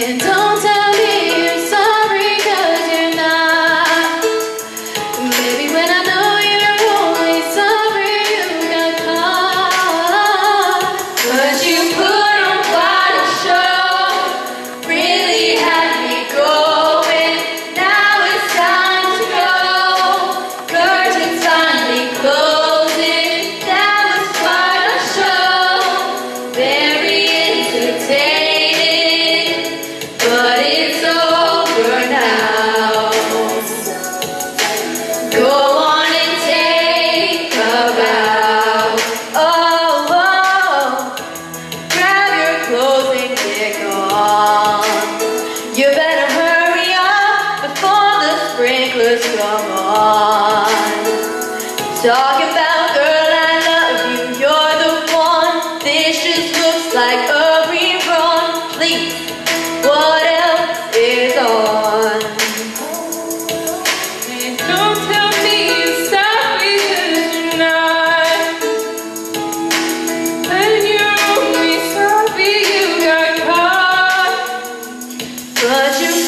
And don't tell me you're sorry, 'cause you're not. Maybe when I know you're only sorry you got caught. But you put on quite a show, really had me going. Now it's time to go. Curtains finally closing. That was quite a show. Very entertaining, but it's over now. Go on and take a bow. Oh, oh. Grab your clothes and get gone. You better hurry up before the sprinklers come on. Talking about girl, I love you, you're the one. This just looks like a rerun. Please, what else is on? And don't tell me you're sorry, 'cause you're not. When you're only sorry you got caught. But you